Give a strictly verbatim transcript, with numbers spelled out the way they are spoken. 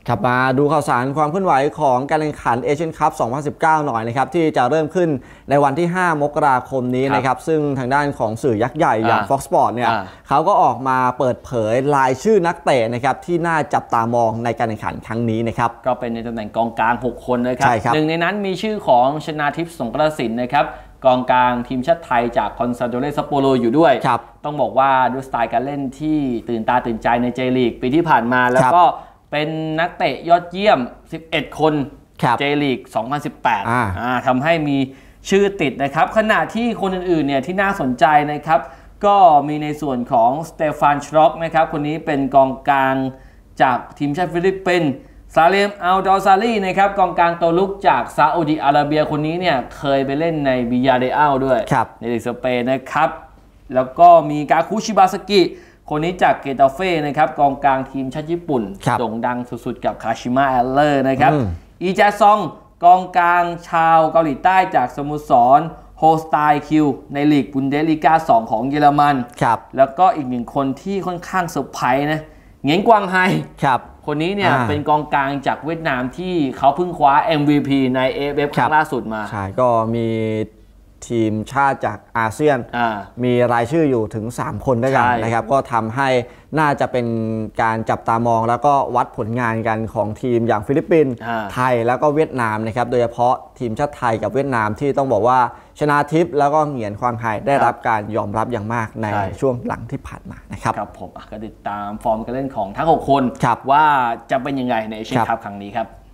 ครับมาดูข่าวสารความเคลื่อนไหวของการแข่งขันเอเชียนคัพ สองพันสิบเก้า หน่อยนะครับที่จะเริ่มขึ้นในวันที่ ห้ามกราคมนี้นะครับซึ่งทางด้านของสื่อยักษ์ใหญ่อย่าง Fox Sport เนี่ยเขาก็ออกมาเปิดเผยรายชื่อนักเตะนะครับที่น่าจับตามองในการแข่งขันครั้งนี้นะครับก็เป็นในตำแหน่งกองกลางหกคนนะครับหนึ่งในนั้นมีชื่อของชนาทิพย์สงกระสินนะครับกองกลางทีมชาติไทยจากคอนซาโดเรซัปโปโรอยู่ด้วยต้องบอกว่าด้วยสไตล์การเล่นที่ตื่นตาตื่นใจในเจลีกปีที่ผ่านมาแล้วก็เป็นนักเตะยอดเยี่ยมสิบเอ็ดคนเจลีกสองพันสิบแปดอ่าทำให้มีชื่อติดนะครับขณะที่คนอื่นๆเนี่ยที่น่าสนใจนะครับก็มีในส่วนของสเตฟานชร็อกนะครับคนนี้เป็นกองกลางจากทีมชาติฟิลิปปินส์ซาเลมอัลดอซารีนะครับกองกลางตัวลุกจากซาอุดิอาระเบียคนนี้เนี่ยเคยไปเล่นในบิยาเรอัลด้วยในลีกสเปนนะครับแล้วก็มีกาคุชิบาสกิคนนี้จากเกตาเฟ่นะครับกองกลางทีมชาติญี่ปุ่นโด่งดังสุดๆกับคาชิมะแอลเลอร์นะครับอีจาซองกองกลางชาวเกาหลีใต้จากสโมสรโฮสไตล์คิวในลีกบุนเดสลีกาสองของเยอรมันแล้วก็อีกหนึ่งคนที่ค่อนข้างเซอร์ไพรส์นะเหงียนกวางไฮคนนี้เนี่ยเป็นกองกลางจากเวียดนามที่เขาเพิ่งคว้า เอ็ม วี พี ใน เอ เอฟ เอฟ ครั้งล่าสุดมาใช่ก็มีทีมชาติจากอาเซียนมีรายชื่ออยู่ถึงสามคนด้วยกันนะครับก็ทำให้น่าจะเป็นการจับตามองแล้วก็วัดผลงานกันของทีมอย่างฟิลิปปินส์ไทยแล้วก็เวียดนามนะครับโดยเฉพาะทีมชาติไทยกับเวียดนามที่ต้องบอกว่าชนาทิพย์แล้วก็เหงียนควางไฮได้รับการยอมรับอย่างมากในช่วงหลังที่ผ่านมานะครับครับผมก็ติดตามฟอร์มการเล่นของทั้งหกคนว่าจะเป็นยังไงในเอเชียนคัพครั้งนี้ครับ